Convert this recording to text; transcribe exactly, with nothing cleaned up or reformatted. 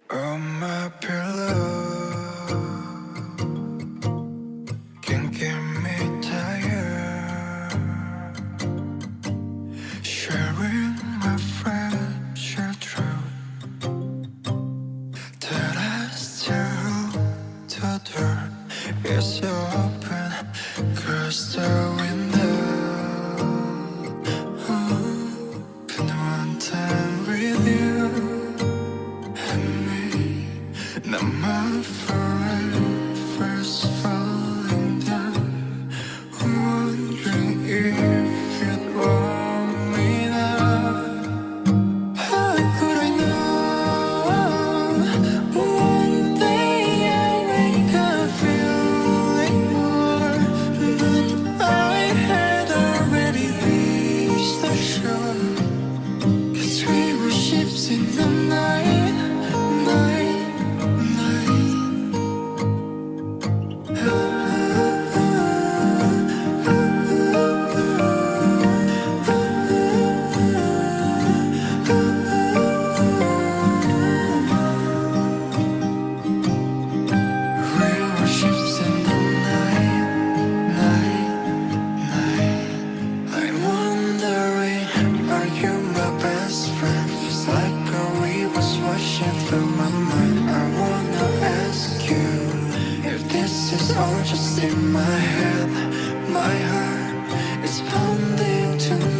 On my pillow can get me tired, sharing my fragile truth that I still hold the door is open, close the window, open one time with you. Now my forever's falling down, wondering if you'd want me now. How could I know one day I'd wake up feeling more, but I had already reached the shore, 'cause we were ships in the night, night. Or just in my head, my heart is pounding to